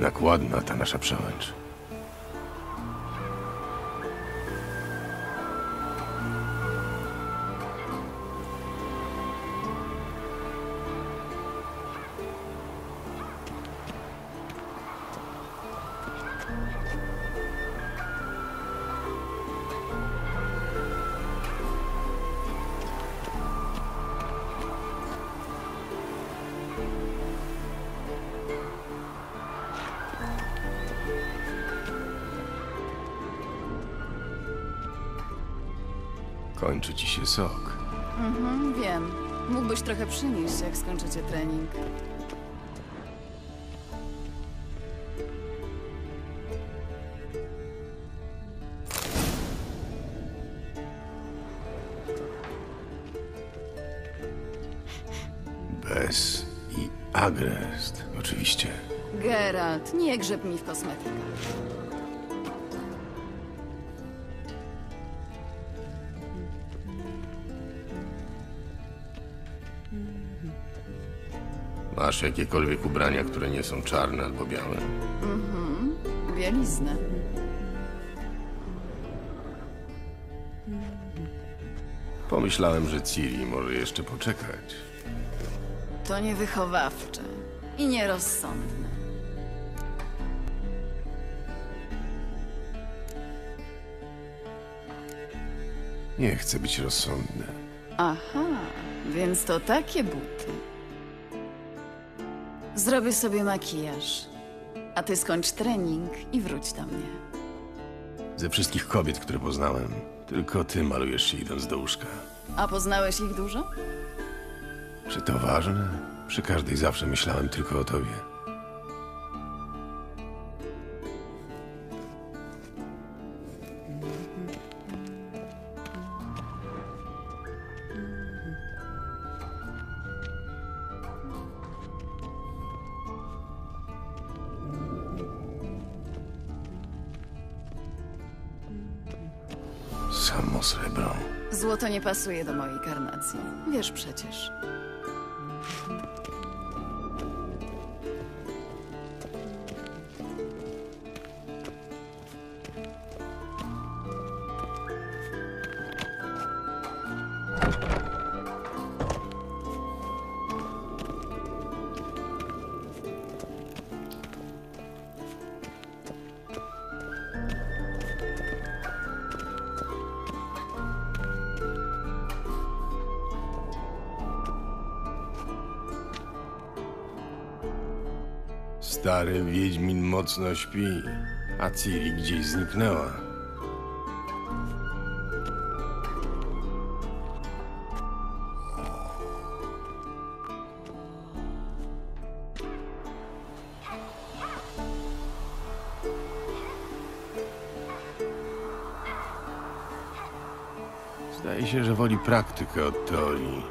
Jednak ładna ta nasza przełęcz. Kończy ci się sok. Wiem. Mógłbyś trochę przynieść, jak skończycie trening. Bez i Agrest, oczywiście. Geralt, nie grzeb mi w kosmetykach. Masz jakiekolwiek ubrania, które nie są czarne albo białe? Bieliznę. Pomyślałem, że Ciri może jeszcze poczekać. To niewychowawcze i nierozsądne. Nie chcę być rozsądny. Aha, więc to takie buty. Zrobię sobie makijaż, a ty skończ trening i wróć do mnie. Ze wszystkich kobiet, które poznałem, tylko ty malujesz się idąc do łóżka. A poznałeś ich dużo? Czy to ważne? Przy każdej zawsze myślałem tylko o tobie. Samo srebro. Złoto nie pasuje do mojej karnacji. Wiesz przecież. Stary wiedźmin mocno śpi, a Ciri gdzieś zniknęła. Zdaje się, że woli praktykę od teorii.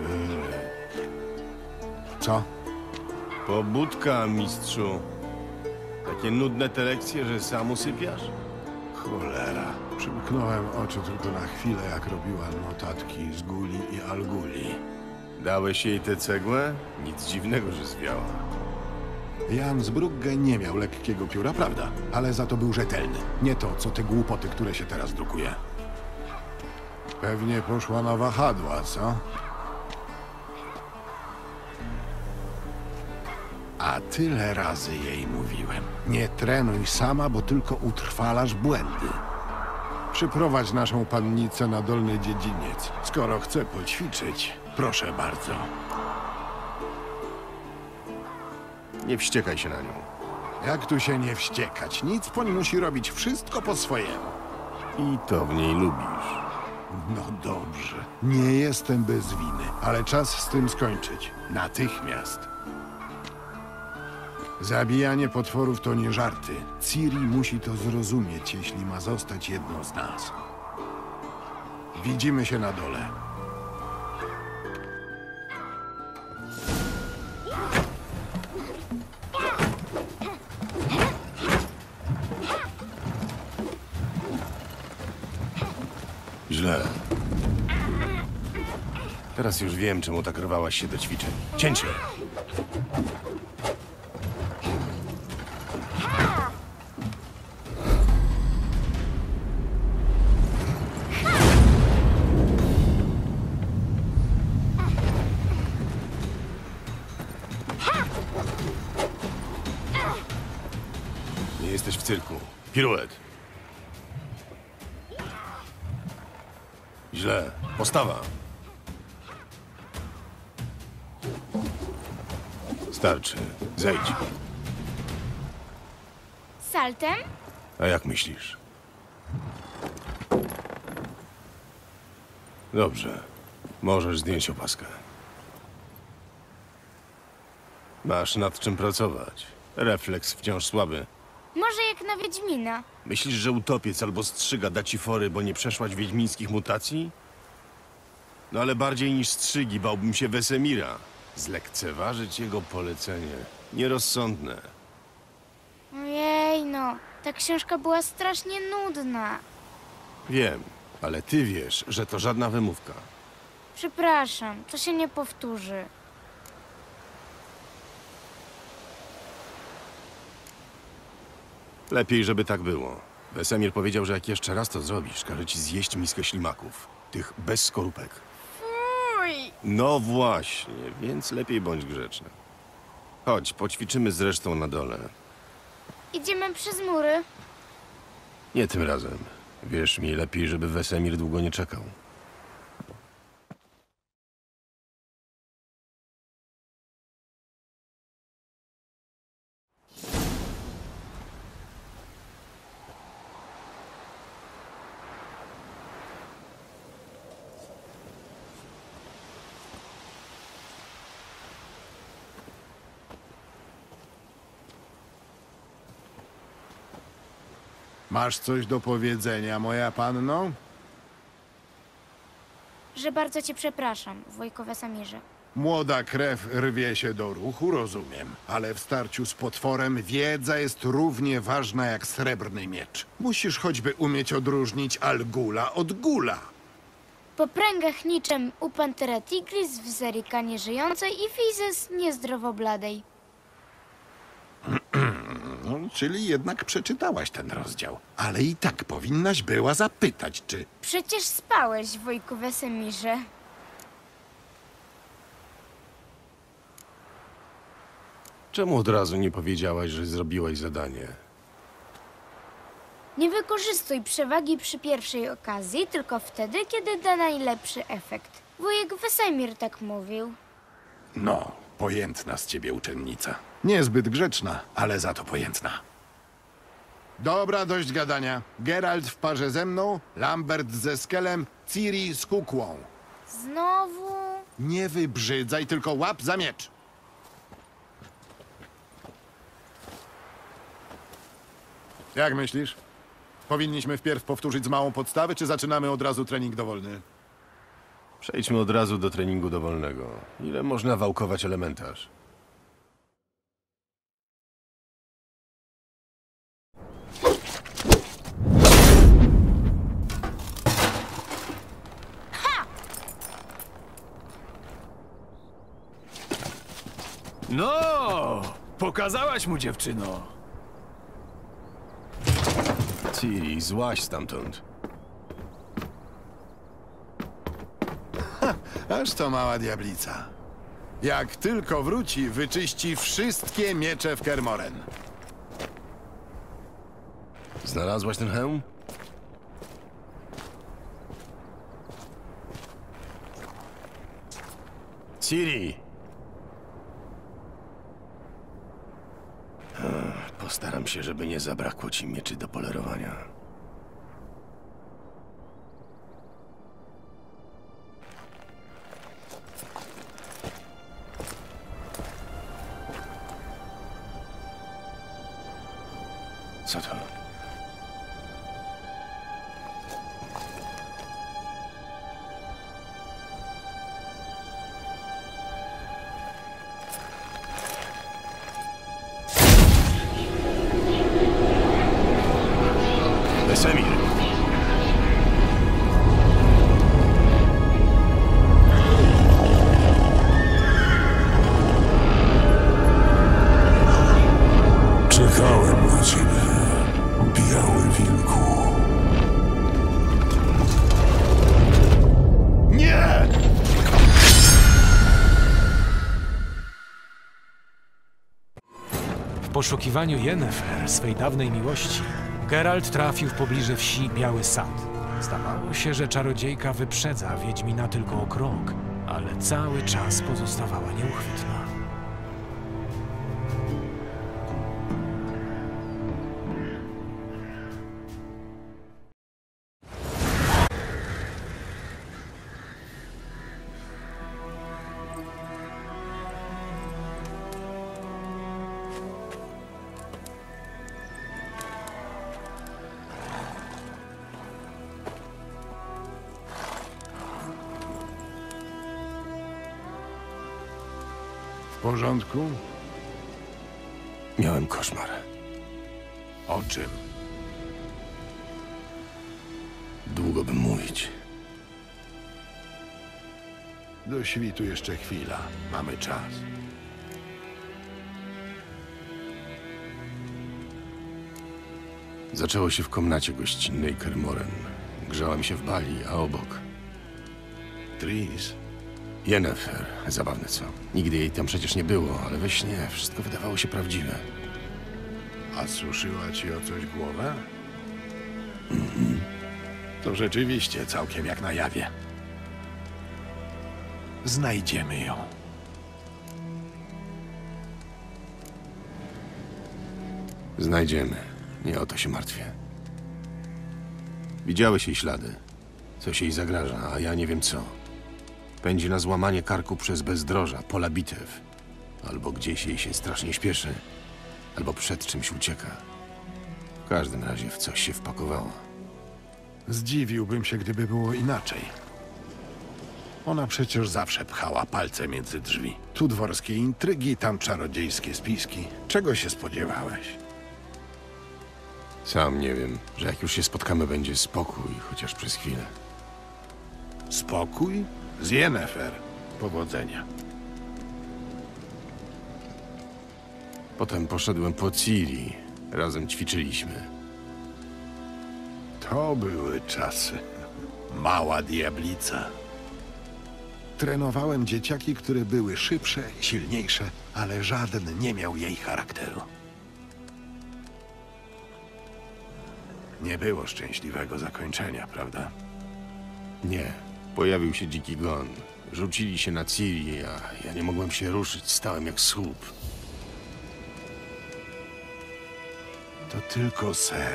Co? Pobudka, mistrzu. Takie nudne te lekcje, że sam usypiasz? Cholera. Przymknąłem oczy tylko na chwilę, jak robiła notatki z Guli i Alguli. Dałeś jej tę cegłę? Nic dziwnego, że zwiała. Jan z Brugge nie miał lekkiego pióra, prawda? Ale za to był rzetelny. Nie to, co te głupoty, które się teraz drukuje. Pewnie poszła na wahadła, co? A tyle razy jej mówiłem. Nie trenuj sama, bo tylko utrwalasz błędy. Przyprowadź naszą pannicę na Dolny Dziedziniec. Skoro chce poćwiczyć, proszę bardzo. Nie wściekaj się na nią. Jak tu się nie wściekać? Nic po nim musi robić wszystko po swojemu. I to w niej lubisz. No dobrze. Nie jestem bez winy, ale czas z tym skończyć. Natychmiast. Zabijanie potworów to nie żarty. Ciri musi to zrozumieć, jeśli ma zostać jedną z nas. Widzimy się na dole. Źle. Teraz już wiem, czemu tak rwałaś się do ćwiczeń. Cięcie! jesteś w cyrku. Piruet. Źle. Postawa. Starczy. Zejdź. Saltem? A jak myślisz? Dobrze. Możesz zdjąć opaskę. Masz nad czym pracować. Refleks wciąż słaby. Może jak na Wiedźmina. Myślisz, że utopiec albo strzyga da ci fory, bo nie przeszłaś wiedźmińskich mutacji? No ale bardziej niż strzygi bałbym się Wesemira. Zlekceważyć jego polecenie. Nierozsądne. Ojej, no. Ta książka była strasznie nudna. Wiem, ale ty wiesz, że to żadna wymówka. Przepraszam, to się nie powtórzy. Lepiej, żeby tak było. Wesemir powiedział, że jak jeszcze raz to zrobisz, każe ci zjeść miskę ślimaków. Tych bez skorupek. Fuj! No właśnie, więc lepiej bądź grzeczny. Chodź, poćwiczymy z resztą na dole. Idziemy przez mury. Nie tym razem. Wierz mi, lepiej, żeby Wesemir długo nie czekał. Masz coś do powiedzenia, moja panno? Że bardzo cię przepraszam, wujku Wesemirze. Młoda krew rwie się do ruchu, rozumiem. Ale w starciu z potworem wiedza jest równie ważna jak srebrny miecz. Musisz choćby umieć odróżnić Algula od Gula. Po pręgach niczym u Pantera Tigris w Zerika nieżyjącej i Fizes niezdrowo bladej. No, czyli jednak przeczytałaś ten rozdział. Ale i tak powinnaś była zapytać, czy... Przecież spałeś, wujku Wesemirze. Czemu od razu nie powiedziałaś, że zrobiłaś zadanie? Nie wykorzystuj przewagi przy pierwszej okazji, tylko wtedy, kiedy da najlepszy efekt. Wujek Wesemir tak mówił. No, pojętna z ciebie uczennica. Niezbyt grzeczna, ale za to pojętna. Dobra, dość gadania. Geralt w parze ze mną, Lambert ze Skelem, Ciri z kukłą. Znowu? Nie wybrzydzaj, tylko łap za miecz. Jak myślisz? Powinniśmy wpierw powtórzyć z małą podstawy, czy zaczynamy od razu trening dowolny? Przejdźmy od razu do treningu dowolnego. Ile można wałkować elementarz? No, pokazałaś mu, dziewczyno. Ciri, złaź stamtąd. Aż to mała diablica. Jak tylko wróci, wyczyści wszystkie miecze w Kermoren. Znalazłaś ten hełm? Ciri! Postaram się, żeby nie zabrakło ci mieczy do polerowania. Co to? Wesemir! Czekałem na ciebie. poszukiwaniu Yennefer, swej dawnej miłości, Geralt trafił w pobliże wsi Biały Sad. Zdawało się, że czarodziejka wyprzedza Wiedźmina tylko o krok, ale cały czas pozostawała nieuchwytna. W porządku? Miałem koszmar. O czym? Długo bym mówić. Do świtu jeszcze chwila. Mamy czas. Zaczęło się w komnacie gościnnej Kermoren. Grzałem się w bali, a obok Tris, Yennefer. Zabawne co? Nigdy jej tam przecież nie było, ale we śnie wszystko wydawało się prawdziwe. a suszyła ci o coś głowę? To rzeczywiście całkiem jak na jawie. Znajdziemy ją. Znajdziemy. Nie o to się martwię. Widziałeś jej ślady. Coś jej zagraża, a ja nie wiem co. Pędzi na złamanie karku przez bezdroża, pola bitew. Albo gdzieś jej się strasznie śpieszy, albo przed czymś ucieka. W każdym razie w coś się wpakowała. Zdziwiłbym się, gdyby było inaczej. Ona przecież zawsze pchała palce między drzwi. Tu dworskie intrygi, tam czarodziejskie spiski. Czego się spodziewałeś? Sam nie wiem, że jak już się spotkamy, będzie spokój, chociaż przez chwilę. Spokój? Z Yennefer. Powodzenia. Potem poszedłem po Ciri. Razem ćwiczyliśmy. To były czasy. Mała diablica. Trenowałem dzieciaki, które były szybsze, silniejsze, ale żaden nie miał jej charakteru. Nie było szczęśliwego zakończenia, prawda? Nie. Pojawił się dziki gon. Rzucili się na Ciri, a ja nie mogłem się ruszyć. Stałem jak słup. To tylko sen.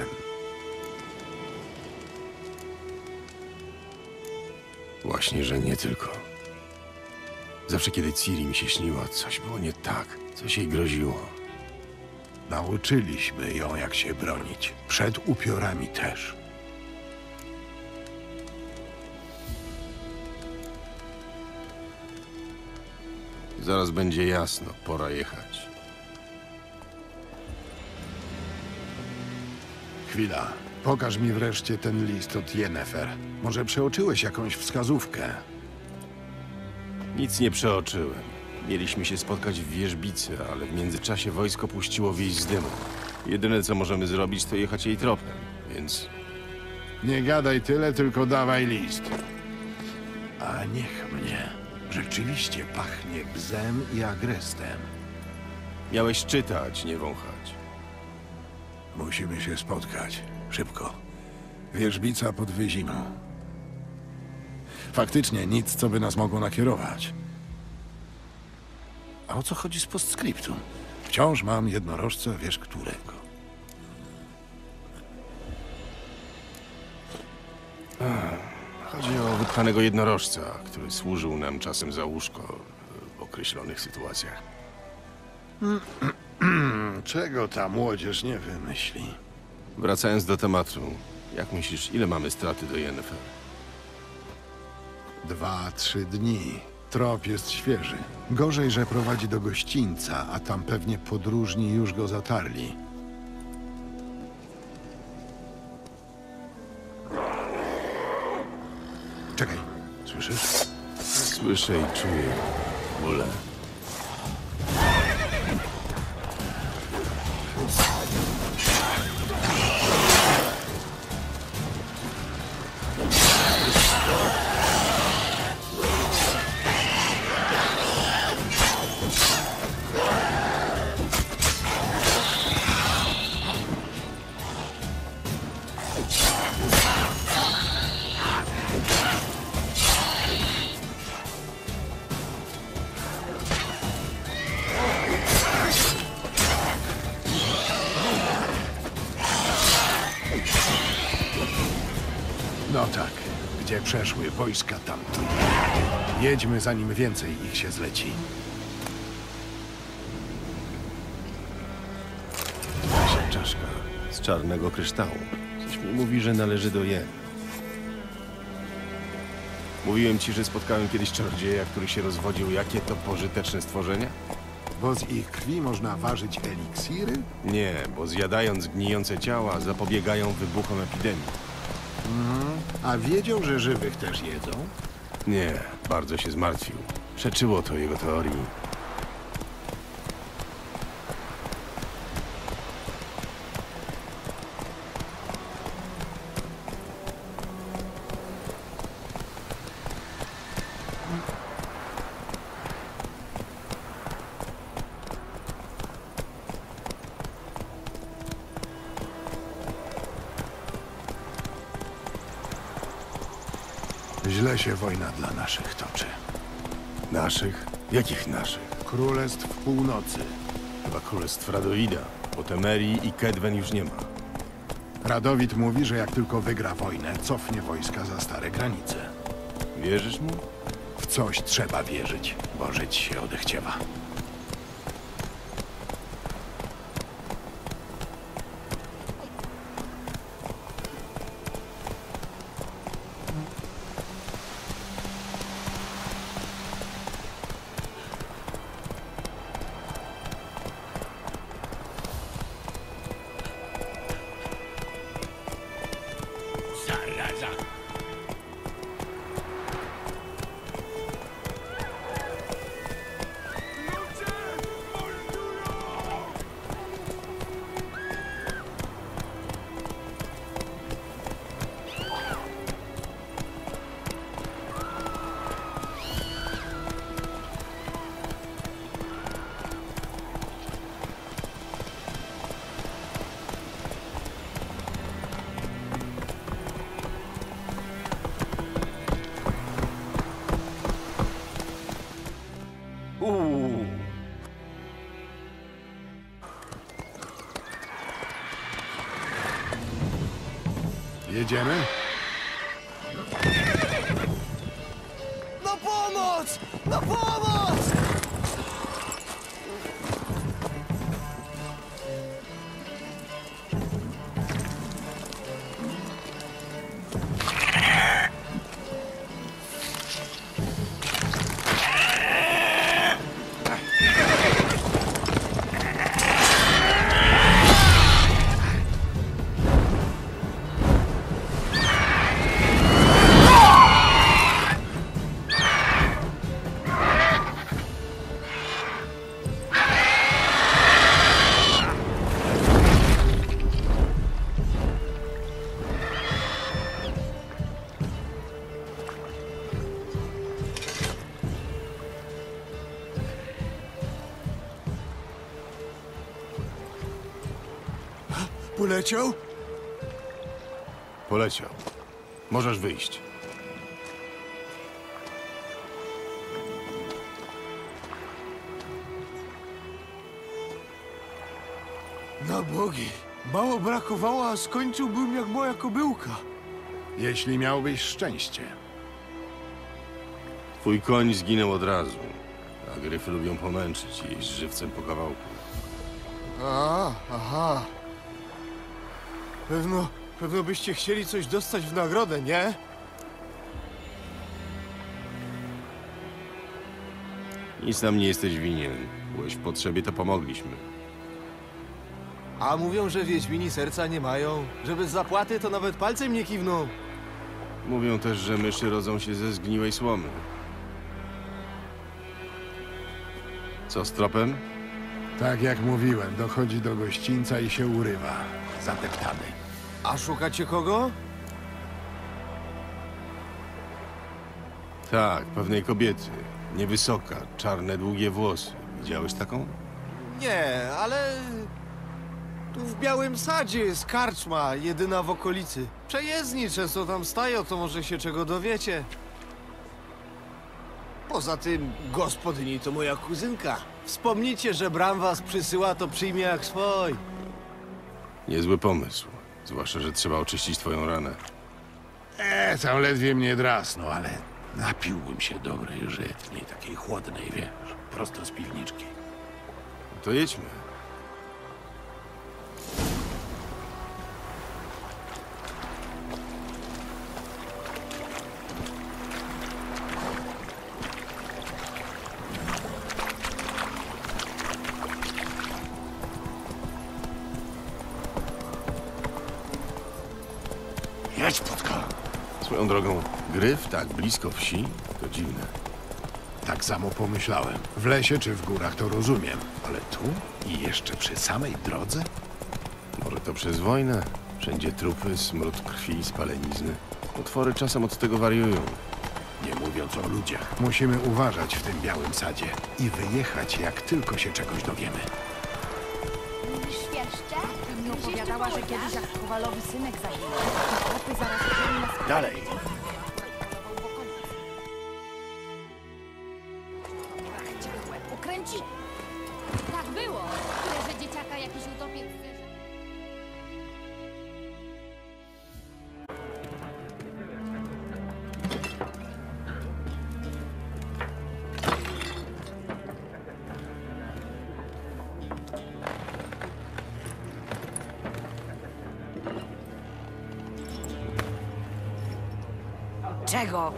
Właśnie, że nie tylko. Zawsze, kiedy Ciri mi się śniła, coś było nie tak. Coś jej groziło. Nauczyliśmy ją, jak się bronić. Przed upiorami też. Zaraz będzie jasno. Pora jechać. Chwila. Pokaż mi wreszcie ten list od Yennefer. Może przeoczyłeś jakąś wskazówkę? Nic nie przeoczyłem. Mieliśmy się spotkać w wierzbicy, ale w międzyczasie wojsko puściło wieść z dymu. Jedyne, co możemy zrobić, to jechać jej tropem, więc... Nie gadaj tyle, tylko dawaj list. A niech mnie. Rzeczywiście pachnie bzem i agrestem. Miałeś czytać, nie wąchać. Musimy się spotkać. Szybko. Wierzbica pod Wyzimą. Faktycznie nic, co by nas mogło nakierować. A o co chodzi z postscriptum? Wciąż mam jednorożca, wiesz którego. Chodzi o wypchanego jednorożca, który służył nam czasem za łóżko w określonych sytuacjach. Czego ta młodzież nie wymyśli? Wracając do tematu, jak myślisz, ile mamy straty do Yennefer? 2-3 dni. Trop jest świeży. Gorzej, że prowadzi do gościńca, a tam pewnie podróżni już go zatarli. Czekaj, słyszysz? Słyszę i czuję bólę. No tak, gdzie przeszły wojska tamtych. Jedźmy, zanim więcej ich się zleci. Nasia czaszka z czarnego kryształu. Coś mi mówi, że należy do Jen. Mówiłem ci, że spotkałem kiedyś czarodzieja, który się rozwodził. Jakie to pożyteczne stworzenie? Bo z ich krwi można ważyć eliksiry? Nie, bo zjadając gnijące ciała zapobiegają wybuchom epidemii. A wiedział, że żywych też jedzą? Nie, bardzo się zmartwił. Przeczyło to jego teorii. Źle się wojna dla naszych toczy. Naszych? Jakich naszych? Królestw Północy. Chyba królestw Radoida, bo Temerii i Kedwen już nie ma. Radowid mówi, że jak tylko wygra wojnę, cofnie wojska za stare granice. Wierzysz mu? W coś trzeba wierzyć, bo żyć się odechciewa. Jedziemy? Na pomoc! Na pomoc! Poleciał? Poleciał. Możesz wyjść. Na bogi. Mało brakowało, a skończyłbym jak moja kobyłka. Jeśli miałbyś szczęście. Twój koń zginął od razu. A gryfy lubią pomęczyć i jeść żywcem po kawałku. Aha. Pewno byście chcieli coś dostać w nagrodę, nie? Nic nam nie jesteś winien. Byłeś w potrzebie, to pomogliśmy. A mówią, że wiedźmini serca nie mają. Że bez zapłaty to nawet palcem nie kiwną. Mówią też, że myszy rodzą się ze zgniłej słomy. Co z tropem? Tak jak mówiłem, dochodzi do gościńca i się urywa. Zadeptany. A szukacie kogo? Tak, pewnej kobiety. Niewysoka, czarne, długie włosy. Widziałeś taką? Nie, ale... Tu w Białym Sadzie jest karczma, jedyna w okolicy. Przejezdni często tam stają, to może się czego dowiecie. Poza tym, gospodyni to moja kuzynka. Wspomnijcie, że Bram was przysyła, to przyjmie jak swój. Niezły pomysł. Zwłaszcza, że trzeba oczyścić twoją ranę. Tam ledwie mnie drasnął, ale napiłbym się dobrej żytniej, takiej chłodnej, wiesz, prosto z piwniczki. To jedźmy. Jedź, Płotka! Swoją drogą, gryf tak blisko wsi? To dziwne. Tak samo pomyślałem. W lesie czy w górach to rozumiem, ale tu i jeszcze przy samej drodze? Może to przez wojnę? Wszędzie trupy, smród krwi, spalenizny. Potwory czasem od tego wariują. Nie mówiąc o ludziach. Musimy uważać w tym białym sadzie i wyjechać, jak tylko się czegoś dowiemy. Świerszcze? Mi opowiadała, że kiedyś jak Kowalowi synek zaginął, to chłopy zaraz wzięli nas. Dalej! Ukręci! Tak było. Tyle, że dzieciaka jakiś utopiec zderzył. Czego?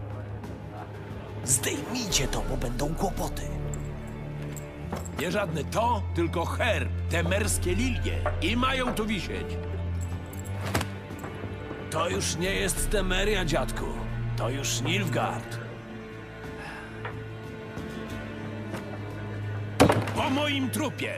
Zdejmijcie to, bo będą kłopoty. Nie żadne to, tylko herb, te merskie lilie. I mają tu wisieć. To już nie jest Temeria, dziadku. To już Nilfgaard. Po moim trupie!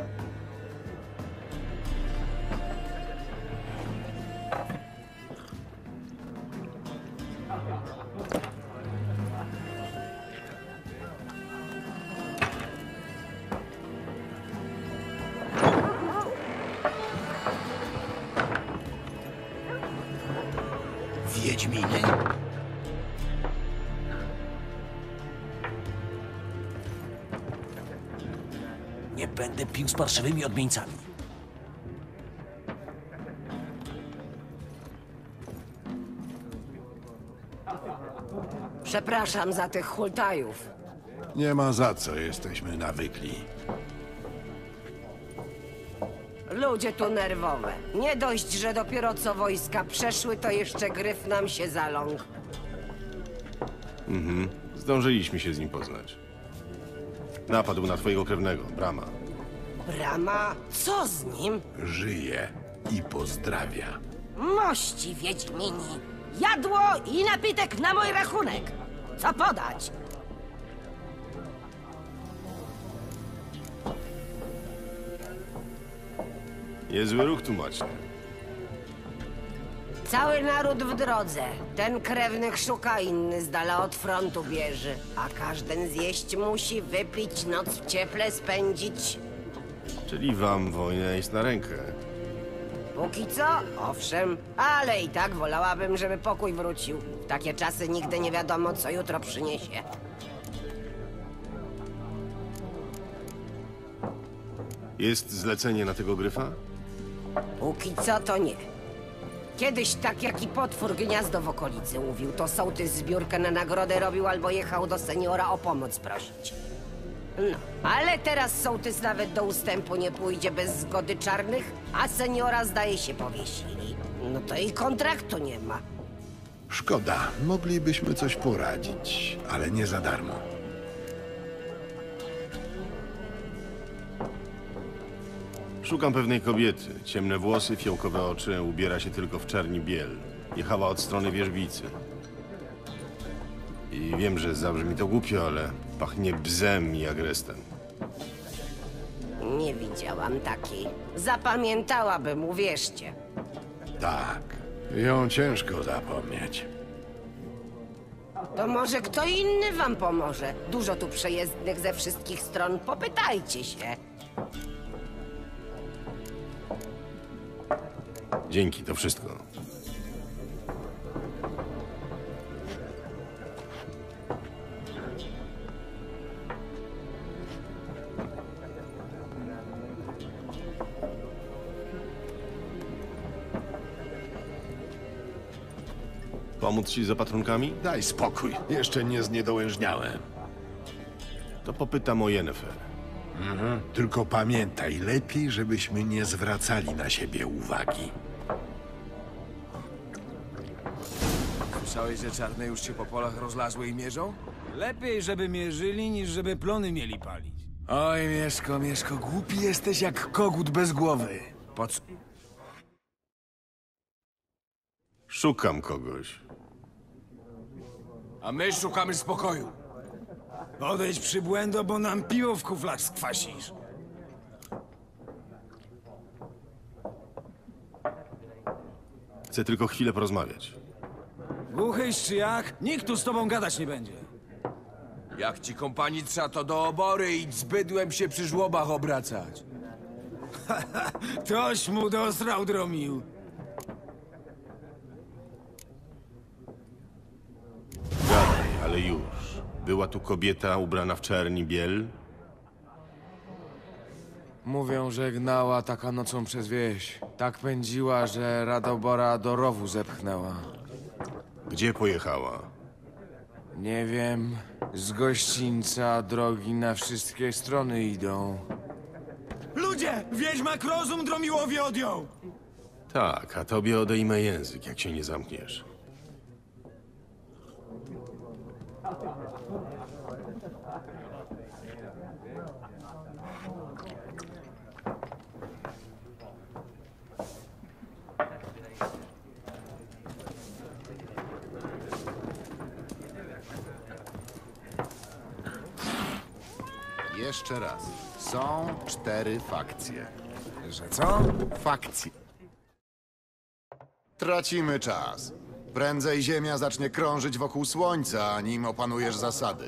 Wiedźminy? Nie będę pił z parszywymi odmieńcami. Przepraszam za tych hultajów. Nie ma za co, jesteśmy nawykli. Ludzie tu nerwowe. Nie dość, że dopiero co wojska przeszły, to jeszcze gryf nam się zaląkł. Zdążyliśmy się z nim poznać. Napadł na twojego krewnego, Brama. Brama, co z nim? Żyje i pozdrawia. Mości wiedźmini. Jadło i napitek na mój rachunek. Co podać? Niezły ruch tłumaczny. Cały naród w drodze. Ten krewnych szuka, inny z dala od frontu bierze. A każdy zjeść musi, wypić, noc w cieple spędzić. Czyli wam wojna jest na rękę. Póki co, owszem, ale i tak wolałabym, żeby pokój wrócił. W takie czasy nigdy nie wiadomo, co jutro przyniesie. Jest zlecenie na tego gryfa? Póki co to nie. Kiedyś tak jak i potwór gniazdo w okolicy mówił, to sołtys zbiórkę na nagrodę robił albo jechał do seniora o pomoc prosić. No, ale teraz sołtys nawet do ustępu nie pójdzie bez zgody czarnych, a seniora zdaje się powiesili. No to i kontraktu nie ma. Szkoda, moglibyśmy coś poradzić, ale nie za darmo. Szukam pewnej kobiety. Ciemne włosy, fiołkowe oczy, ubiera się tylko w czerni biel. Jechała od strony wierzbicy. I wiem, że zabrzmi to głupio, ale pachnie bzem i agrestem. Nie widziałam takiej. Zapamiętałabym, uwierzcie. Tak, ją ciężko zapomnieć. To może kto inny wam pomoże. Dużo tu przejezdnych ze wszystkich stron. Popytajcie się. Dzięki, to wszystko. Pomóc ci z opatrunkami? Daj spokój, jeszcze nie zniedołężniałem. To popytam o Yennefer. Tylko pamiętaj, lepiej, żebyśmy nie zwracali na siebie uwagi. Słyszałeś, że czarne już się po polach rozlazły i mierzą? Lepiej, żeby mierzyli, niż żeby plony mieli palić. Oj, Mieszko, głupi jesteś jak kogut bez głowy. Po co? Szukam kogoś. A my szukamy spokoju. Odejdź przybłędo, bo nam piwo w kuflach skwasisz. Chcę tylko chwilę porozmawiać. Głuchyś czy jak? Nikt tu z tobą gadać nie będzie. Jak ci kompanica, to do obory i z bydłem się przy żłobach obracać. Toś mu dosrał, Dromił. Gadaj, ale już. Była tu kobieta ubrana w czerni biel? Mówią, że gnała taka nocą przez wieś. Tak pędziła, że Radobora do rowu zepchnęła. Gdzie pojechała? Nie wiem, z gościńca drogi na wszystkie strony idą. Ludzie! Wiedźmak rozum Dromiłowi odjął! Tak, a tobie odejmę język, jak się nie zamkniesz. Jeszcze raz. Są 4 fakcje. Że co? Fakcje. Tracimy czas. Prędzej Ziemia zacznie krążyć wokół Słońca, nim opanujesz zasady.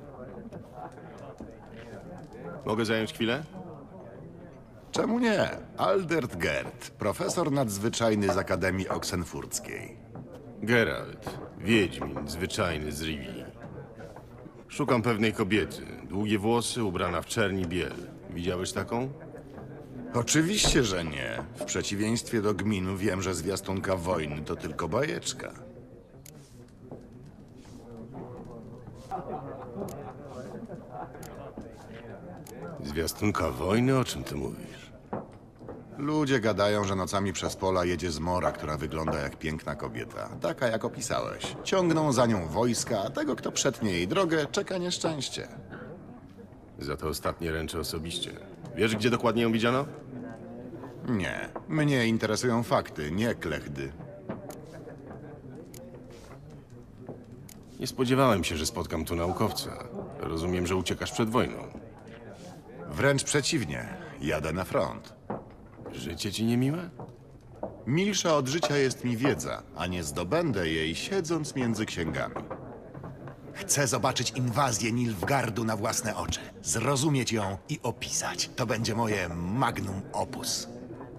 Mogę zająć chwilę? Czemu nie? Aldert Gerd, profesor nadzwyczajny z Akademii Oksenfurckiej. Geralt, wiedźmin, zwyczajny z Rivii. Szukam pewnej kobiety. Długie włosy, ubrana w czerni biel. Widziałeś taką? Oczywiście, że nie. W przeciwieństwie do Gminu wiem, że zwiastunka wojny to tylko bajeczka. Zwiastunka wojny? O czym ty mówisz? Ludzie gadają, że nocami przez pola jedzie zmora, która wygląda jak piękna kobieta. Taka, jak opisałeś. Ciągną za nią wojska, a tego, kto przetnie jej drogę, czeka nieszczęście. Za to ostatnie ręczę osobiście. Wiesz, gdzie dokładnie ją widziano? Nie. Mnie interesują fakty, nie klechdy. Nie spodziewałem się, że spotkam tu naukowca. Rozumiem, że uciekasz przed wojną. Wręcz przeciwnie. Jadę na front. Życie ci niemiłe? Milsza od życia jest mi wiedza, a nie zdobędę jej siedząc między księgami. Chcę zobaczyć inwazję Nilfgaardu na własne oczy. Zrozumieć ją i opisać. To będzie moje magnum opus.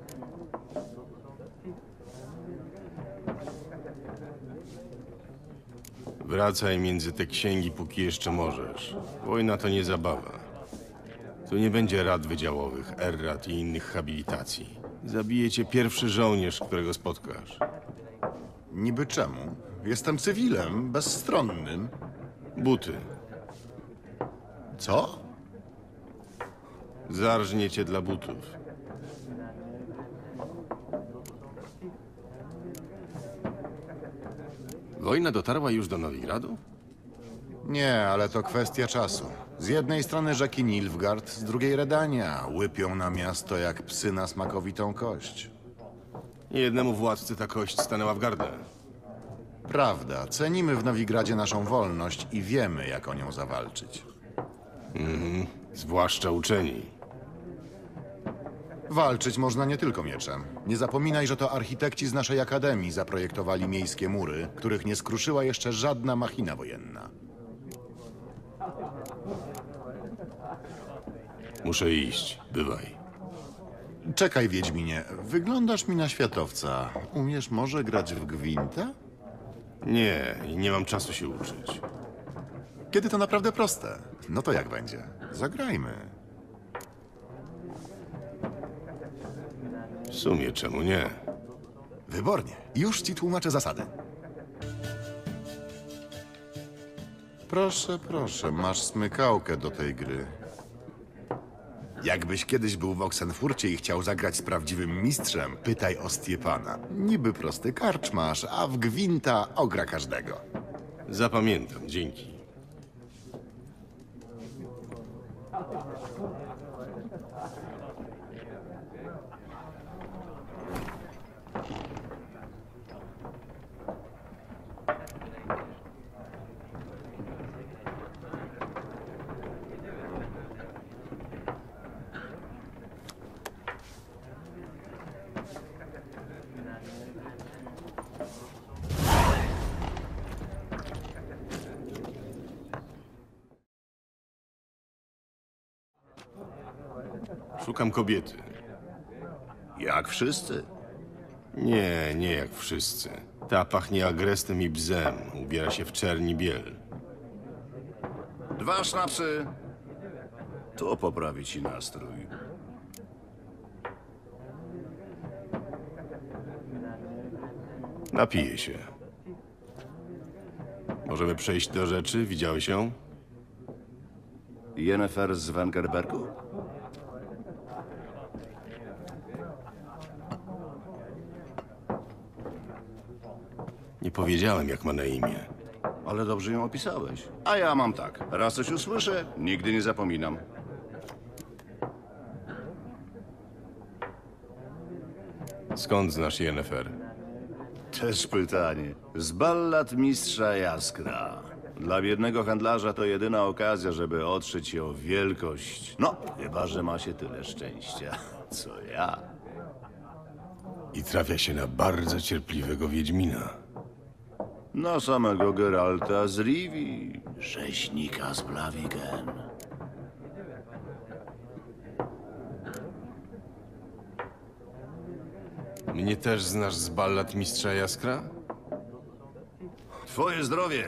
Wracaj między te księgi, póki jeszcze możesz. Wojna to nie zabawa. Tu nie będzie rad wydziałowych, errat i innych habilitacji. Zabije cię pierwszy żołnierz, którego spotkasz. Niby czemu? Jestem cywilem, bezstronnym. Buty. Co? Zarżnie cię dla butów. Wojna dotarła już do Nowigradu? Nie, ale to kwestia czasu. Z jednej strony rzeki Nilfgaard, z drugiej Redania. Łypią na miasto jak psy na smakowitą kość. Jednemu władcy ta kość stanęła w gardle. Prawda, cenimy w Nowigradzie naszą wolność i wiemy, jak o nią zawalczyć. Zwłaszcza uczeni. Walczyć można nie tylko mieczem. Nie zapominaj, że to architekci z naszej akademii zaprojektowali miejskie mury, których nie skruszyła jeszcze żadna machina wojenna. Muszę iść. Bywaj. Czekaj, Wiedźminie. Wyglądasz mi na światowca. Umiesz może grać w gwinta? Nie, nie mam czasu się uczyć. Kiedy to naprawdę proste. No to jak będzie? Zagrajmy. W sumie czemu nie? Wybornie. Już ci tłumaczę zasady. Proszę, proszę, masz smykałkę do tej gry. Jakbyś kiedyś był w Oxenfurcie i chciał zagrać z prawdziwym mistrzem, pytaj o Stiepana. Niby prosty karczmarz, a w gwinta ogra każdego. Zapamiętam, dzięki. Szukam kobiety. Jak wszyscy. Nie jak wszyscy. Ta pachnie agrestem i bzem. Ubiera się w czerni biel. 2 sznapsy. To poprawi ci nastrój. Napiję się. Możemy przejść do rzeczy? Widziałeś ją? Yennefer z Wengerbergu? Nie powiedziałem, jak ma na imię. Ale dobrze ją opisałeś. A ja mam tak. Raz coś usłyszę, nigdy nie zapominam. Skąd znasz Yennefer? Też pytanie. Z ballad mistrza Jaskra. Dla biednego handlarza to jedyna okazja, żeby otrzeć się o wielkość. No, chyba że ma się tyle szczęścia, co ja. I trafia się na bardzo cierpliwego wiedźmina. Na samego Geralta z Rivii, rzeźnika z Blaviken. Mnie też znasz z ballad mistrza Jaskra? Twoje zdrowie!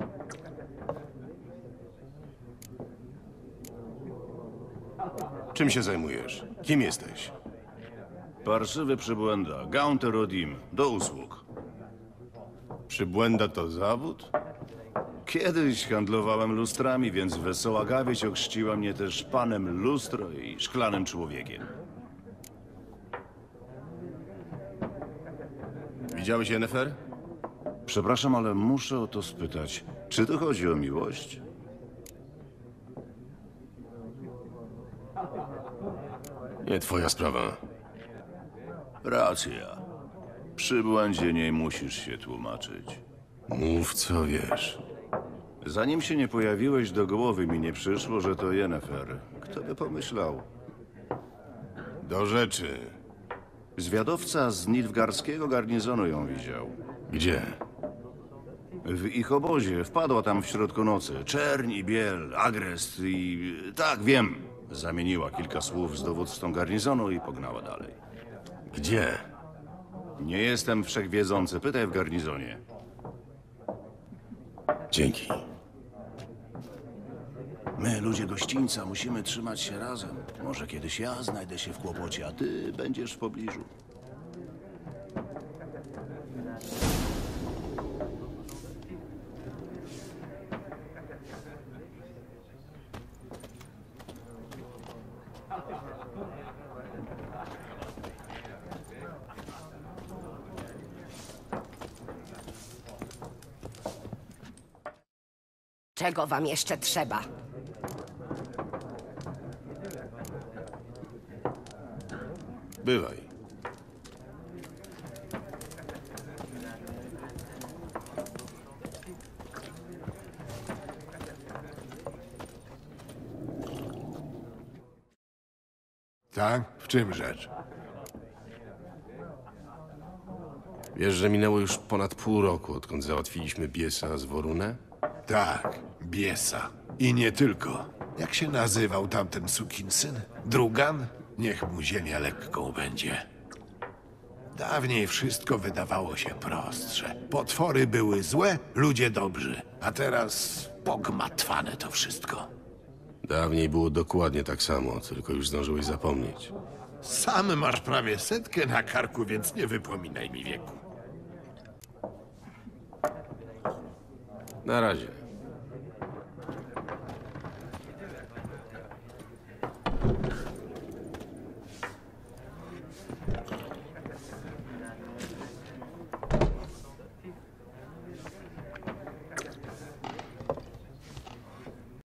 Czym się zajmujesz? Kim jesteś? Parszywy przybłęda, Gaunter Odim, do usług. Przybłęda to zawód? Kiedyś handlowałem lustrami, więc wesoła gawieć ochrzciła mnie też panem lustro i szklanym człowiekiem. Widziałeś Yennefer? Przepraszam, ale muszę o to spytać. Czy tu chodzi o miłość? Nie twoja sprawa. Racja. Przy błędzie nie musisz się tłumaczyć. Mów co wiesz. Zanim się nie pojawiłeś, do głowy mi nie przyszło, że to Yennefer. Kto by pomyślał? Do rzeczy. Zwiadowca z Nilfgaardzkiego garnizonu ją widział. Gdzie? W ich obozie. Wpadła tam w środku nocy. Czerń i biel, agrest i... Tak, wiem. Zamieniła kilka słów z dowódcą garnizonu i pognała dalej. Gdzie? Nie jestem wszechwiedzący. Pytaj w garnizonie. Dzięki. My, ludzie gościńca, musimy trzymać się razem. Może kiedyś ja znajdę się w kłopocie, a ty będziesz w pobliżu. Czego wam jeszcze trzeba? Bywaj. Tak? W czym rzecz? Wiesz, że minęło już ponad pół roku, odkąd załatwiliśmy Biesa z Worunę? Tak, Biesa. I nie tylko. Jak się nazywał tamten sukinsyn? Drugan? Niech mu ziemia lekką będzie. Dawniej wszystko wydawało się prostsze. Potwory były złe, ludzie dobrzy. A teraz pogmatwane to wszystko. Dawniej było dokładnie tak samo, tylko już zdążyłeś zapomnieć. Sam masz prawie 100 na karku, więc nie wypominaj mi wieku. Na razie.